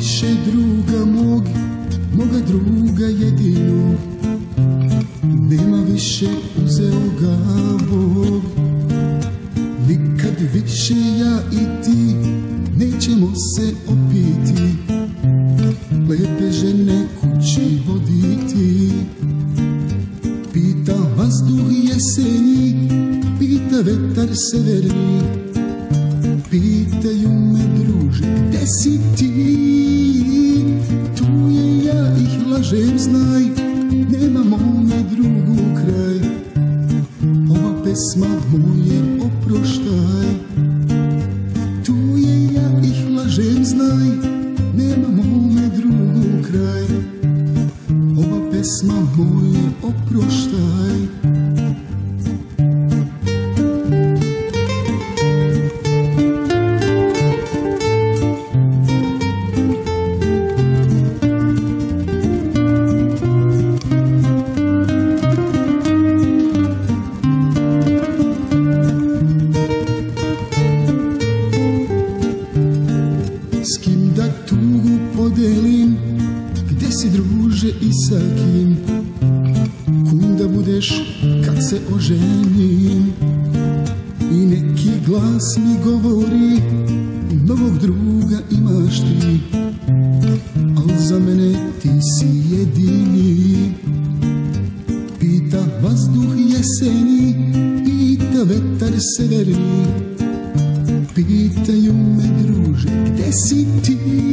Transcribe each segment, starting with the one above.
više druga moga druga jedinog. Nema više, uzeo ga Bog. Nikad više ja i ti nećemo se opiti, lepe žene kući voditi. Pita vazduh jesenji, pita vetar severni, pitaju me druže gde si ti. Tu je ja ih lažem znaj, nema mome drugu kraj. Ova pesma moje oproštaj. Tu je ja ih lažem znaj, nema mome drugu kraj. Ova pesma moje oproštaj. S kim da tugu podelim, gde si druže i sa kim? Kum da budeš kad se oženim? I neki glas mi govori, novog druga imaš ti, al za mene ti si jedini. Pita vazduh jeseni, pita vetar severni, pitaju me druže gde si ti.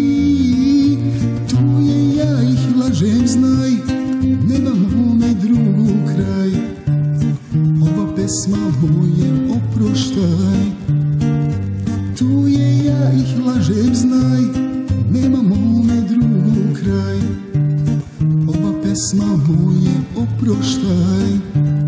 Tu je ja ih lažem znaj, nema mome drugu kraj. Ova pesma moje oproštaj. Tu je ja ih lažem znaj, nema mome drugu kraj. Ova pesma moje oproštaj.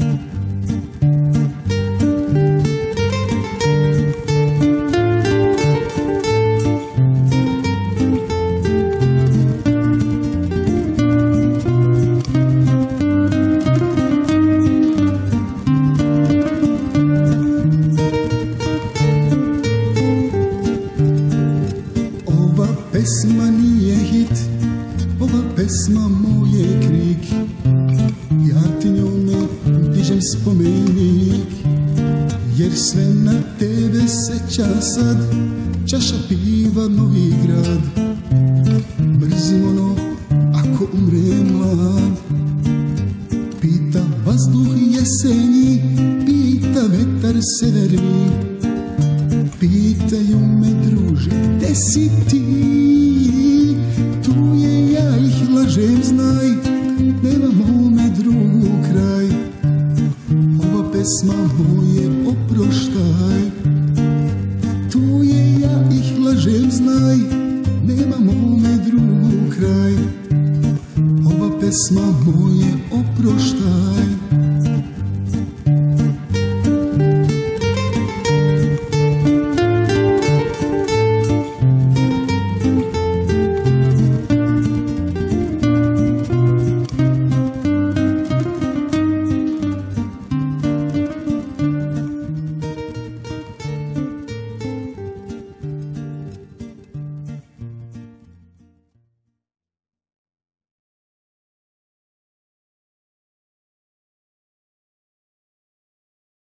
Pesma nije hit, ova pesma moj je krik. Ja ti njome dižem spomenik, jer sve na tebe seća sad. Čaša piva Novi Grad, mrzim ono ako umrem mlad. Pita vazduh jesenji, pita vetar severni, pitaju me druže gde si ti. Tu je ja ih lažem znaj, nema mome drugu kraj. Ova pesma moje oproštaj. Tu je ja ih lažem znaj, nema mome drugu kraj. Ova pesma moje oproštaj.